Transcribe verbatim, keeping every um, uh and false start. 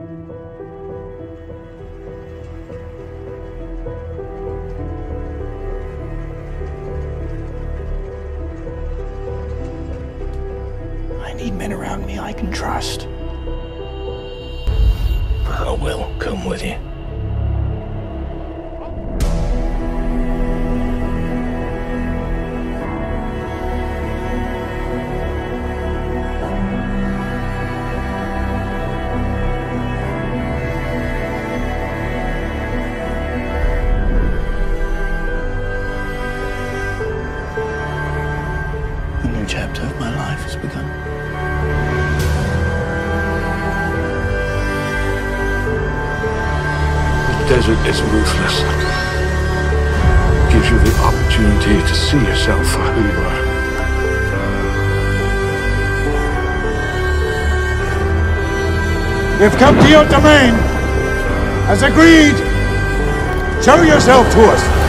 I need men around me I can trust. I will come with you. A new chapter of my life has begun. The desert is ruthless. It gives you the opportunity to see yourself for who you are. We've come to your domain. As agreed, show yourself to us.